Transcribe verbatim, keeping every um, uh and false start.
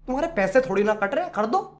तुम्हारे पैसे थोड़ी ना कट रहे, कर दो।